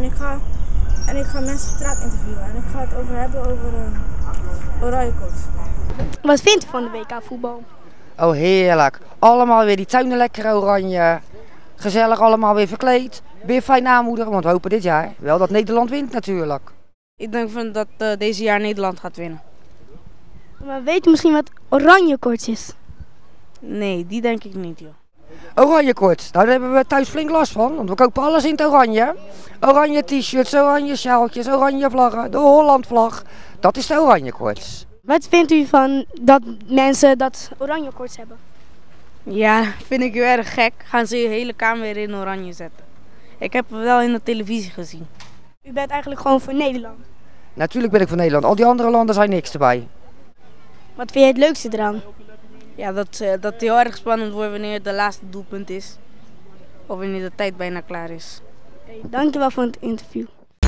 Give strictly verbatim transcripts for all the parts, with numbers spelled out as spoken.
En ik ga, en ik ga mensen op straat interviewen. En ik ga het over hebben over uh, oranje koorts. Wat vindt u van de W K voetbal? Oh, heerlijk. Allemaal weer die tuinen lekker oranje. Gezellig allemaal weer verkleed. Weer fijn aanmoedigen, want we hopen dit jaar wel dat Nederland wint natuurlijk. Ik denk van dat uh, deze jaar Nederland gaat winnen. Maar weet u misschien wat oranje koorts is? Nee, die denk ik niet, joh. Oranje koorts, nou, daar hebben we thuis flink last van, want we kopen alles in het oranje. Oranje t-shirts, oranje sjaaltjes, oranje vlaggen, de Hollandvlag. Dat is de oranje koorts. Wat vindt u van dat mensen dat oranje koorts hebben? Ja, vind ik heel erg gek. Gaan ze je hele kamer weer in oranje zetten. Ik heb het wel in de televisie gezien. U bent eigenlijk gewoon voor Nederland? Natuurlijk ben ik van Nederland, al die andere landen zijn niks erbij. Wat vind jij het leukste eraan? Ja, dat, uh, dat het heel erg spannend wordt wanneer de laatste doelpunt is. Of wanneer de tijd bijna klaar is. Okay, dankjewel voor het interview.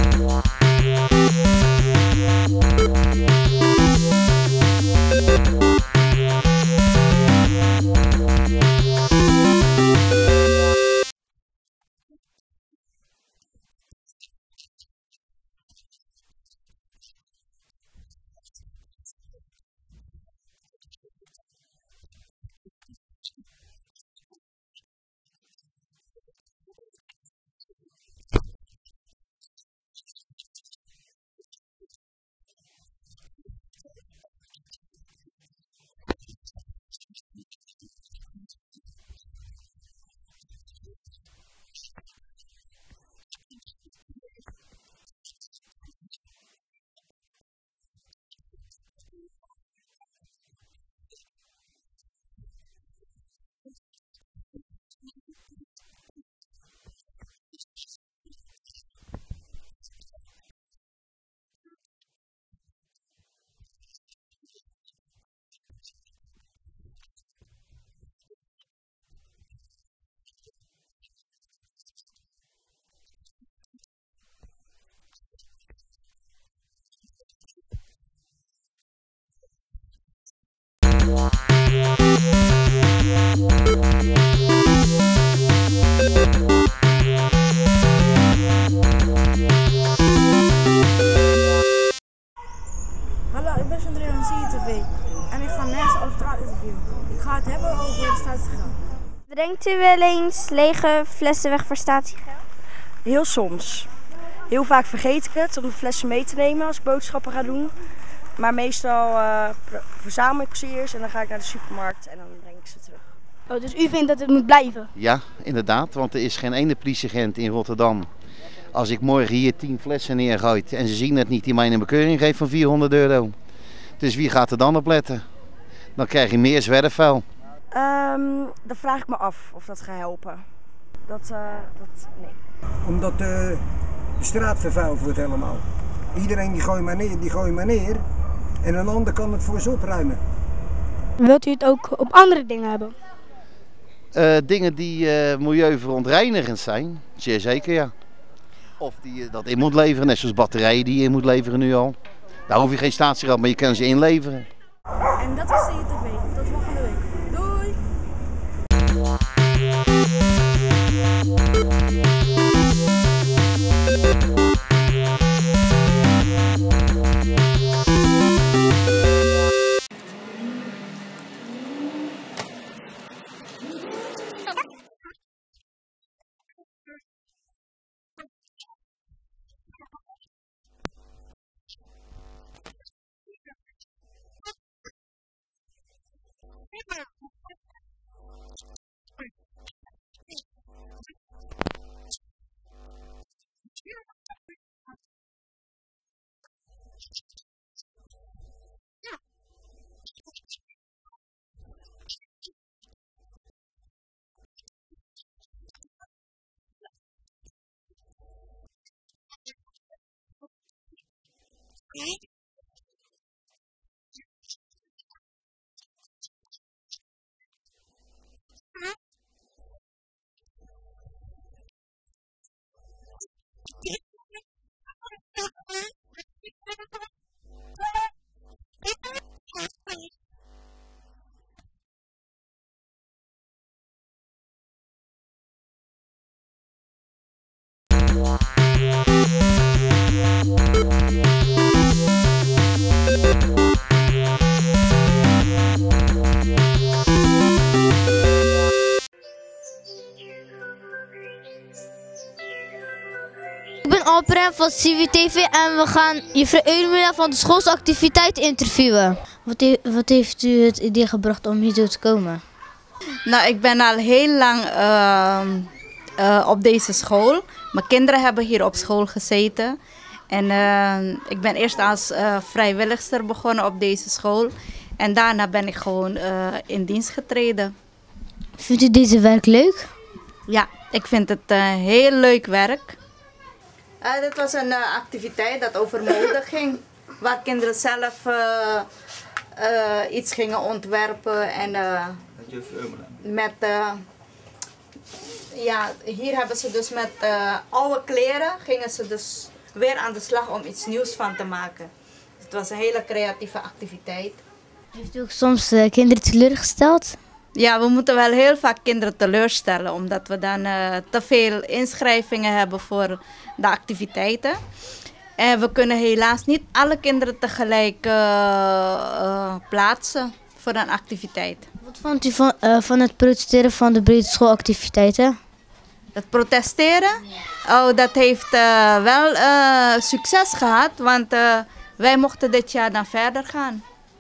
Hallo, ik ben Chandrina van C I T V en ik ga mensen over straat interviewen. Ik ga het hebben over de statiegeld. Brengt u wel eens lege flessen weg voor statiegeld? Heel soms. Heel vaak vergeet ik het om de flessen mee te nemen als ik boodschappen ga doen. Maar meestal uh, verzamel ik ze eerst en dan ga ik naar de supermarkt en dan breng ik ze terug. Oh, dus u vindt dat het moet blijven? Ja, inderdaad, want er is geen ene politieagent in Rotterdam. Als ik morgen hier tien flessen neergooi en ze zien het niet, die mij een bekeuring geeft van vierhonderd euro. Dus wie gaat er dan op letten? Dan krijg je meer zwerfvuil. Um, dan vraag ik me af of dat gaat helpen. Dat, uh, dat nee. Omdat uh, de straat vervuild wordt helemaal. Iedereen die gooit maar neer, die gooit maar neer. En een ander kan het voor ze opruimen. Wilt u het ook op andere dingen hebben? Uh, dingen die uh, milieuverontreinigend zijn, zeer zeker ja. Of die je dat in moet leveren, net zoals batterijen die je in moet leveren nu al. Daar hoef je geen statiegeld, maar je kan ze inleveren. En dat was C I T V. Tot volgende week. Doei! Abraham van C W T V en we gaan juffrouw Eumela van de schoolsactiviteit interviewen. Wat, he wat heeft u het idee gebracht om hier te komen? Nou, ik ben al heel lang uh, uh, op deze school. Mijn kinderen hebben hier op school gezeten. En uh, ik ben eerst als uh, vrijwilligster begonnen op deze school. En daarna ben ik gewoon uh, in dienst getreden. Vindt u deze werk leuk? Ja, ik vind het uh, heel leuk werk. Uh, dit was een uh, activiteit dat over mode ging. Waar kinderen zelf uh, uh, iets gingen ontwerpen. En, uh, met, uh, ja, hier hebben ze dus met uh, oude kleren gingen ze dus weer aan de slag om iets nieuws van te maken. Dus het was een hele creatieve activiteit. Heeft u ook soms uh, kinderen teleurgesteld? Ja, we moeten wel heel vaak kinderen teleurstellen, omdat we dan uh, te veel inschrijvingen hebben voor de activiteiten. En we kunnen helaas niet alle kinderen tegelijk uh, uh, plaatsen voor een activiteit. Wat vond u van, uh, van het protesteren van de brede schoolactiviteiten? Het protesteren? Oh, dat heeft uh, wel uh, succes gehad, want uh, wij mochten dit jaar dan verder gaan.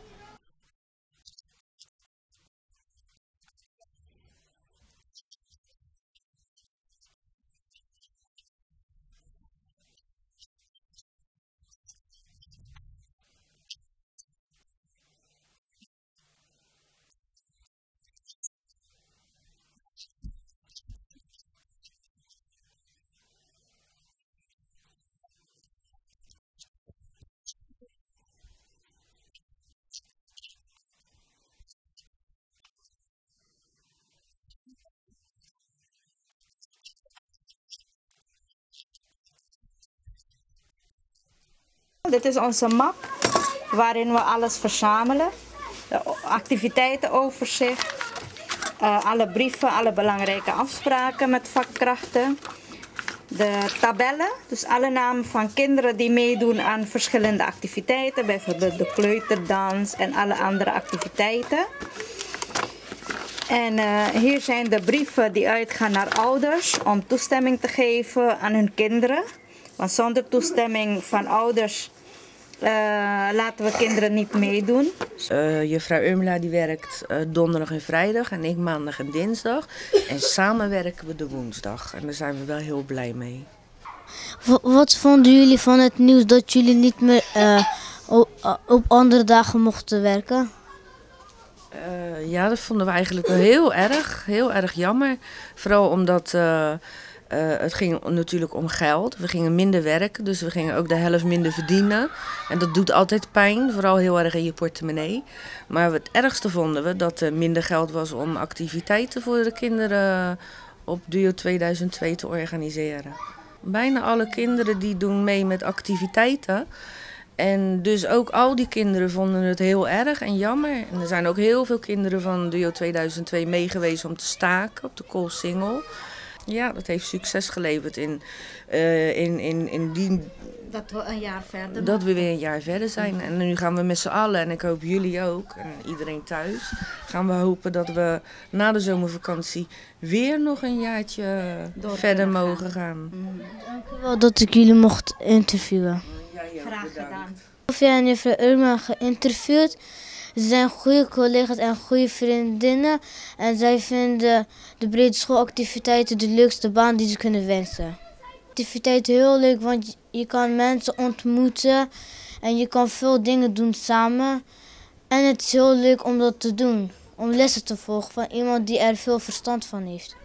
Dit is onze map waarin we alles verzamelen. De activiteitenoverzicht, uh, alle brieven, alle belangrijke afspraken met vakkrachten. De tabellen, dus alle namen van kinderen die meedoen aan verschillende activiteiten. Bijvoorbeeld de kleuterdans en alle andere activiteiten. En uh, hier zijn de brieven die uitgaan naar ouders om toestemming te geven aan hun kinderen. Want zonder toestemming van ouders uh, laten we kinderen niet meedoen. Uh, juffrouw Eumela die werkt uh, donderdag en vrijdag en ik maandag en dinsdag. En samen werken we de woensdag. En daar zijn we wel heel blij mee. W wat vonden jullie van het nieuws dat jullie niet meer uh, op, op andere dagen mochten werken? Uh, ja, dat vonden we eigenlijk wel heel erg, heel erg jammer. Vooral omdat uh, uh, het ging natuurlijk om geld. We gingen minder werken, dus we gingen ook de helft minder verdienen. En dat doet altijd pijn, vooral heel erg in je portemonnee. Maar het ergste vonden we dat er minder geld was om activiteiten voor de kinderen op Duo tweeduizend twee te organiseren. Bijna alle kinderen die doen mee met activiteiten. En dus ook al die kinderen vonden het heel erg en jammer. En er zijn ook heel veel kinderen van Duo tweeduizend twee meegewezen om te staken op de Koolsingel. Ja, dat heeft succes geleverd in, uh, in, in, in die... Dat we een jaar verder Dat we weer een jaar verder zijn. En nu gaan we met z'n allen, en ik hoop jullie ook, en iedereen thuis, gaan we hopen dat we na de zomervakantie weer nog een jaartje Door verder mogen gaan. gaan. Mm. Dank u wel dat ik jullie mocht interviewen. Graag gedaan. Sofia en juffrouw Eumela geïnterviewd. Ze zijn goede collega's en goede vriendinnen. En zij vinden de brede schoolactiviteiten de leukste baan die ze kunnen wensen. Activiteit heel leuk, want je kan mensen ontmoeten en je kan veel dingen doen samen. En het is heel leuk om dat te doen, om lessen te volgen van iemand die er veel verstand van heeft.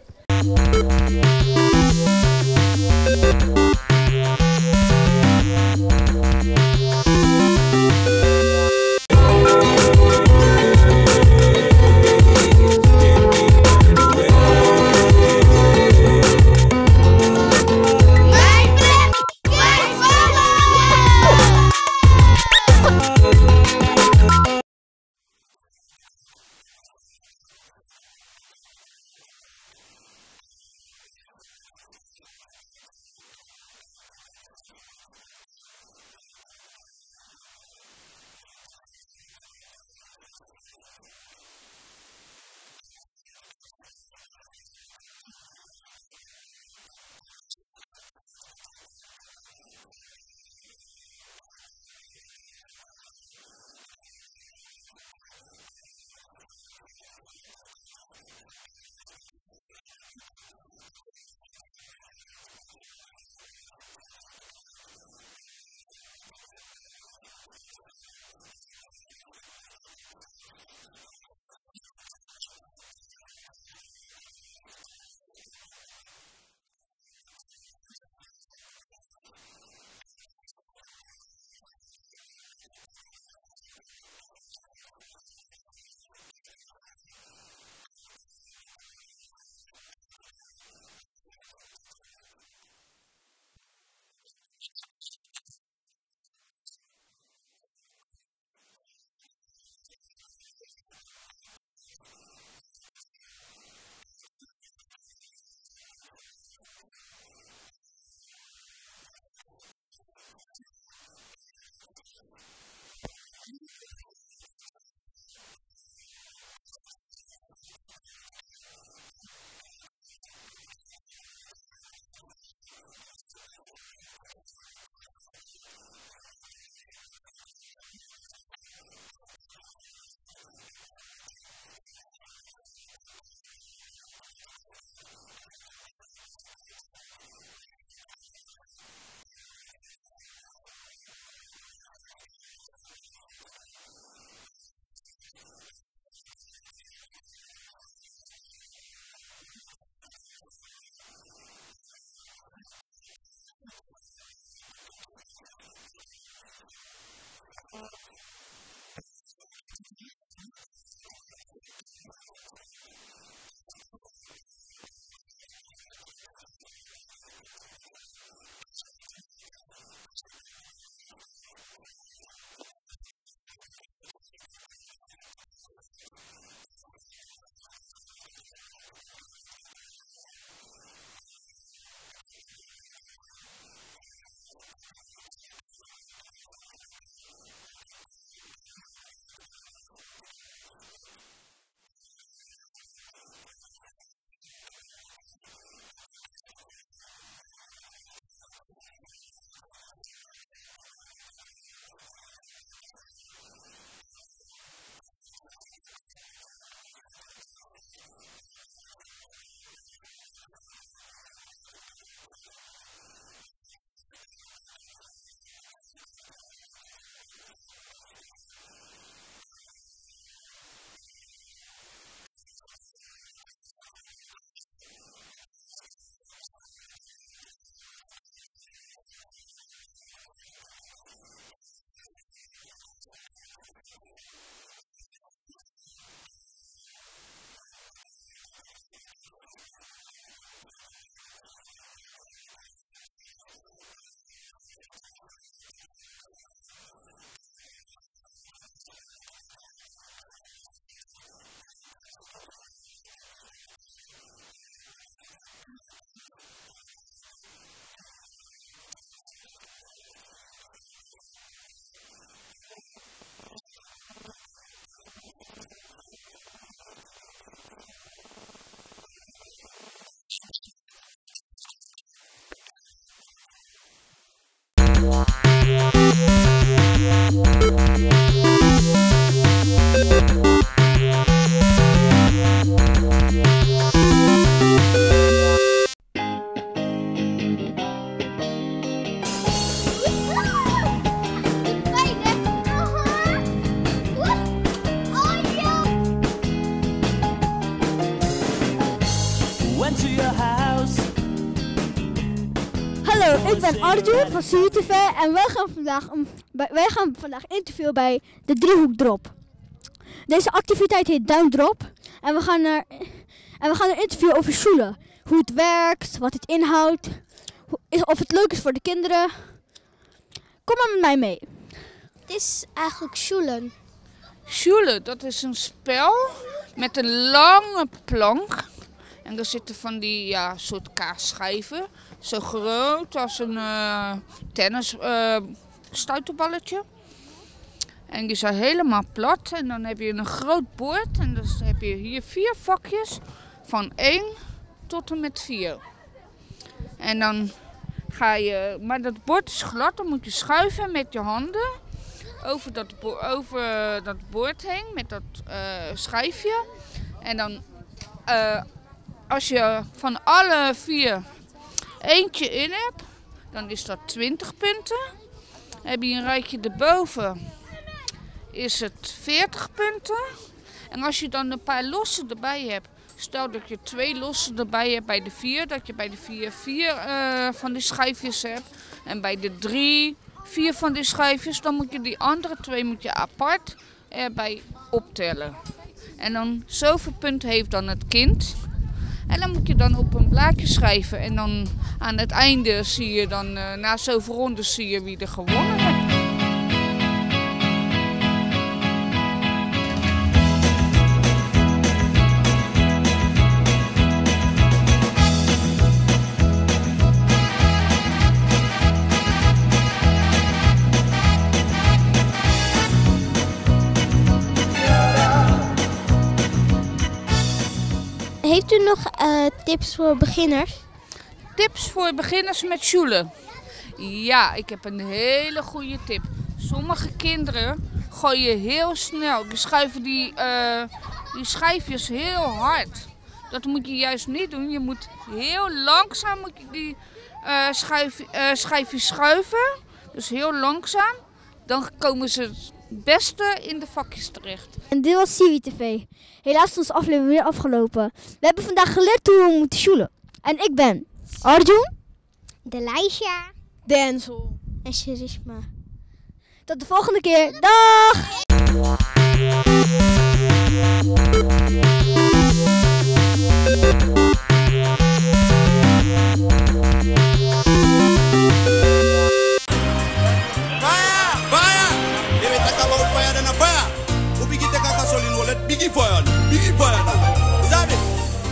Ik ben Arjun van C I T V en wij gaan vandaag, um, bij, wij gaan vandaag interviewen bij de Driehoekdrop. Deze activiteit heet Duimdrop en we gaan er, en we gaan er interviewen over Schule. Hoe het werkt, wat het inhoudt, hoe, of het leuk is voor de kinderen. Kom maar met mij mee. Het is eigenlijk Schule. Schule, dat is een spel met een lange plank. En er zitten van die ja, soort kaasschijven, zo groot als een uh, tennis uh, stuiterballetje. En die zijn helemaal plat en dan heb je een groot bord en dan heb je hier vier vakjes van één tot en met vier. En dan ga je, maar dat bord is glad, dan moet je schuiven met je handen over dat, bo over dat bord heen met dat uh, schijfje. En dan uh, als je van alle vier eentje in hebt, dan is dat twintig punten. Heb je een rijtje erboven, is het veertig punten. En als je dan een paar lossen erbij hebt, stel dat je twee lossen erbij hebt bij de vier, dat je bij de vier vier uh, van die schijfjes hebt. En bij de drie vier van die schijfjes, dan moet je die andere twee moet je apart erbij optellen. En dan zoveel punten heeft dan het kind. En dan moet je dan op een blaadje schrijven. En dan aan het einde zie je dan, uh, na zoveel rondes zie je wie er gewonnen heeft. Heeft u nog uh, tips voor beginners? Tips voor beginners met Schule? Ja, ik heb een hele goede tip. Sommige kinderen gooien heel snel. Die schuiven die, uh, die schijfjes heel hard. Dat moet je juist niet doen. Je moet heel langzaam moet je die uh, schijf, uh, schijfjes schuiven. Dus heel langzaam. Dan komen ze het beste in de vakjes terecht. En dit was C I T V. Helaas is onze aflevering weer afgelopen. We hebben vandaag geleerd hoe we moeten sjoelen. En ik ben Arjun, Delaisha, Denzel en Charisma. Tot de volgende keer. Dag! Biggie fire, biggie fire now. Is that it?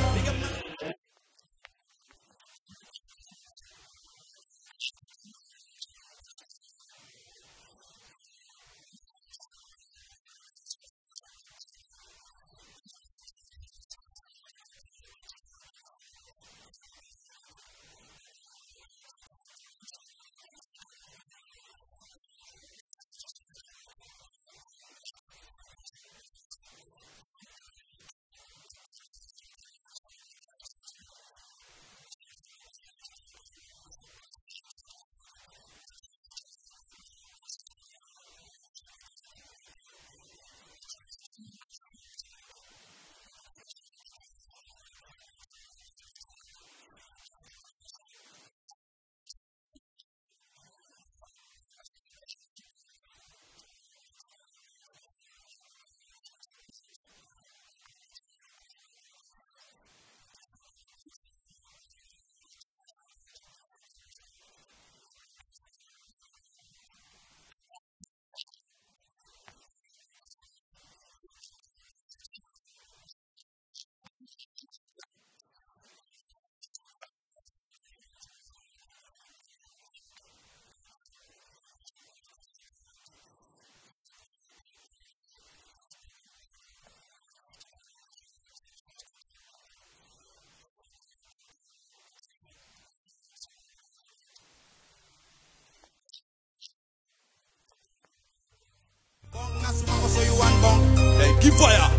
So you want bong, then give fire.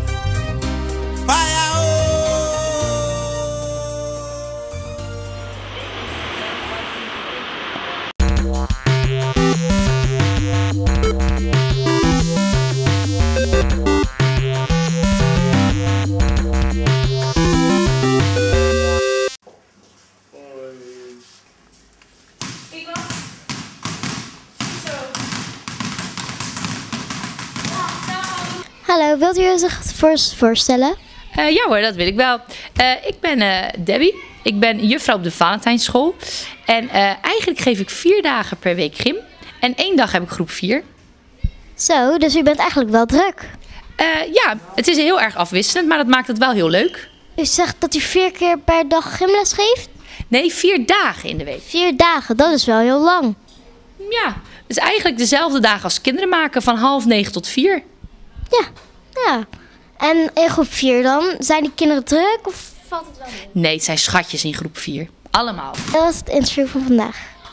Fire! Ik Hallo, wilt u zich voor voorstellen? Uh, ja hoor, dat wil ik wel. Uh, ik ben uh, Debbie. Ik ben juffrouw op de Valentijnschool. En uh, eigenlijk geef ik vier dagen per week gym. En één dag heb ik groep vier. Zo, dus u bent eigenlijk wel druk. Uh, ja, het is heel erg afwisselend, maar dat maakt het wel heel leuk. U zegt dat u vier keer per dag gymles geeft? Nee, vier dagen in de week. Vier dagen, dat is wel heel lang. Ja, dus eigenlijk dezelfde dagen als kinderen maken, van half negen tot vier. Ja, ja. En in groep vier dan, zijn die kinderen druk of valt het wel mee? Nee, het zijn schatjes in groep vier. Allemaal. Dat was het interview van vandaag.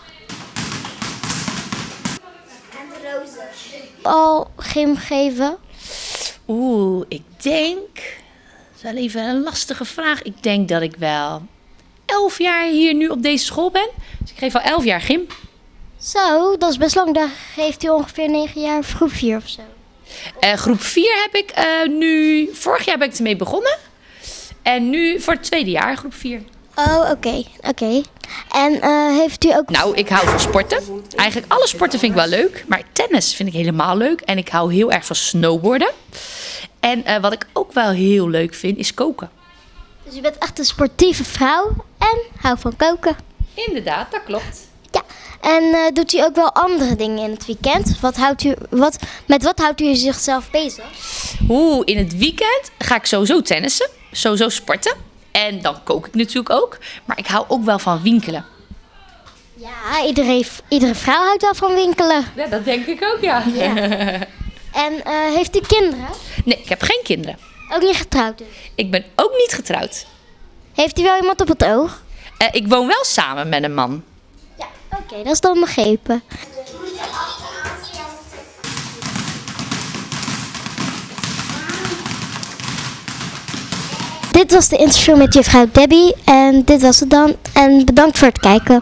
En de rozen. Al gym geven? Oeh, ik denk... Dat is wel even een lastige vraag. Ik denk dat ik wel elf jaar hier nu op deze school ben. Dus ik geef al elf jaar gym. Zo, dat is best lang. Dan geeft u ongeveer negen jaar of groep vier of zo. Uh, groep vier heb ik uh, nu... Vorig jaar ben ik ermee begonnen. En nu voor het tweede jaar, groep vier. Oh, oké. Okay, oké. Okay. En uh, heeft u ook... Nou, ik hou van sporten. Eigenlijk alle sporten vind ik wel leuk. Maar tennis vind ik helemaal leuk. En ik hou heel erg van snowboarden. En uh, wat ik ook wel heel leuk vind, is koken. Dus u bent echt een sportieve vrouw en houdt van koken. Inderdaad, dat klopt. Ja, en uh, doet u ook wel andere dingen in het weekend? Wat houdt u, wat, met wat houdt u zichzelf bezig? Oeh, in het weekend ga ik sowieso tennissen, sowieso sporten. En dan kook ik natuurlijk ook. Maar ik hou ook wel van winkelen. Ja, iedereen, iedere vrouw houdt wel van winkelen. Ja, dat denk ik ook, ja. ja. En uh, heeft u kinderen? Nee, ik heb geen kinderen. Ook niet getrouwd dus? Ik ben ook niet getrouwd. Heeft u wel iemand op het oog? Uh, ik woon wel samen met een man. Ja, oké, okay, dat is dan begrepen. Dit was de interview met juffrouw Debbie en dit was het dan. En bedankt voor het kijken.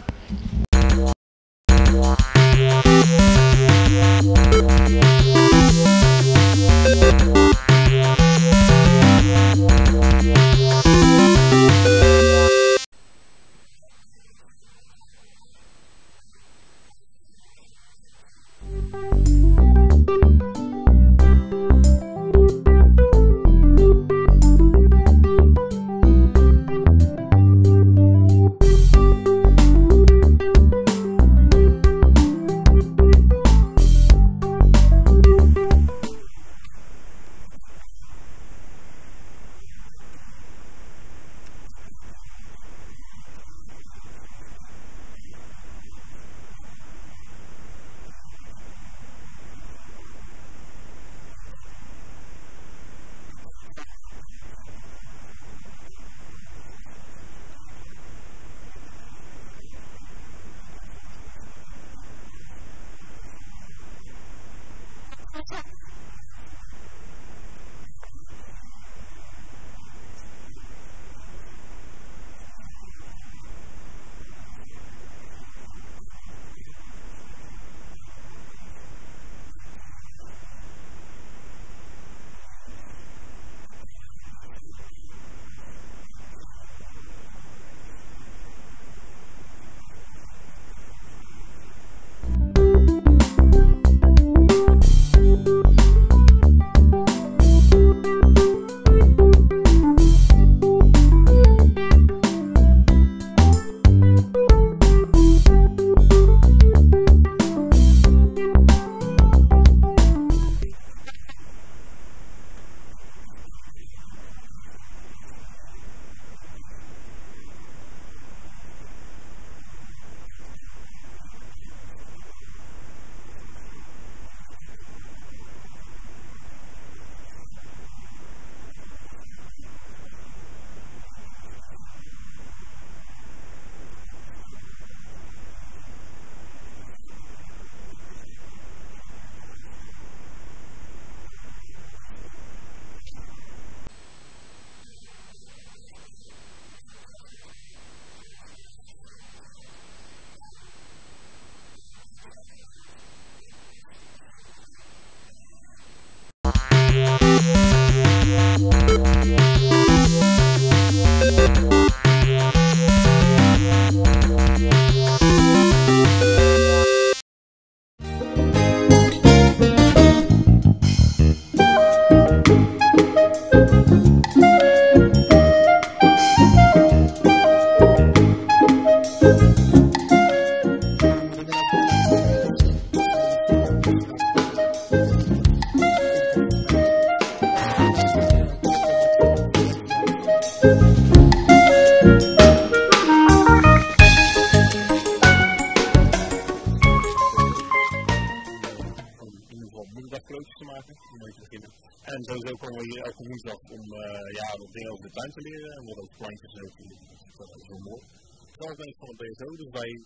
elke woensdag om uh, ja, wat dingen over de tuin te leren. En wat over plantjes en ook. Dat is wel mooi. Trouwens ben ik van het B S O, dus wij...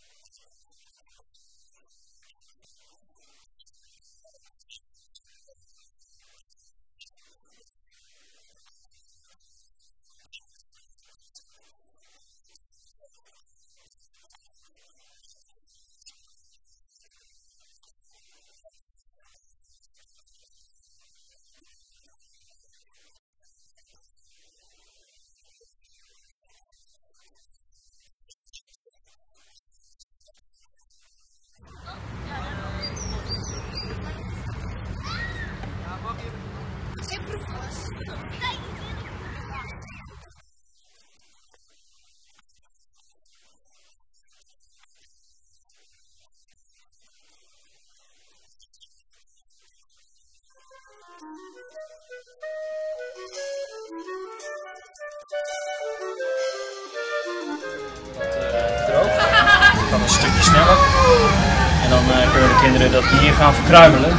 Dan een stukje sneller. En dan uh, kunnen de kinderen dat hier gaan verkruimelen.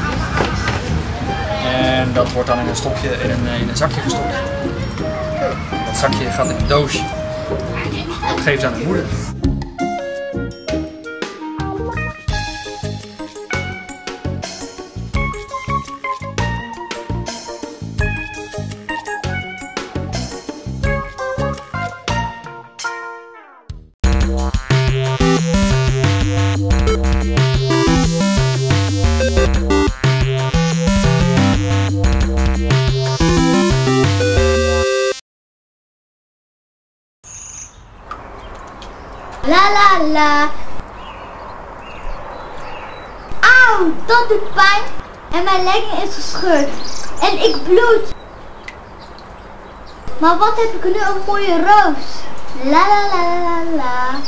En dat wordt dan in een stokje, in een, in een zakje gestopt. Dat zakje gaat in een doosje. Dat geeft aan de moeder. La la la. Auw, dat doet pijn. En mijn legging is gescheurd. En ik bloed. Maar wat heb ik nu een mooie roos. La la la la la.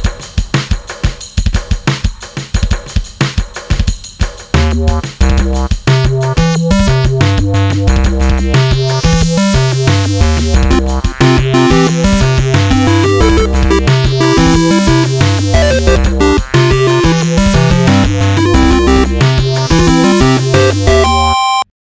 What?